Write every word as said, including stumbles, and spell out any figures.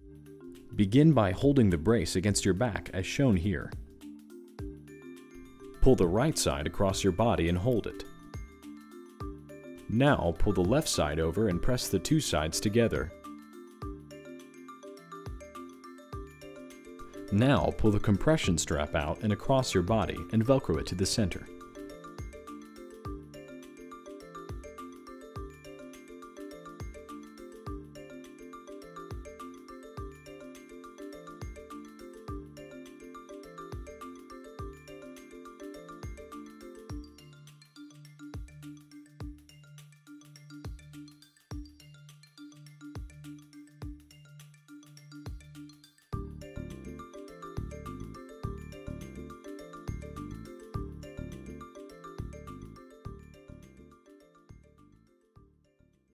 Begin by holding the brace against your back as shown here. Pull the right side across your body and hold it. Now pull the left side over and press the two sides together. Now pull the compression strap out and across your body and Velcro it to the center.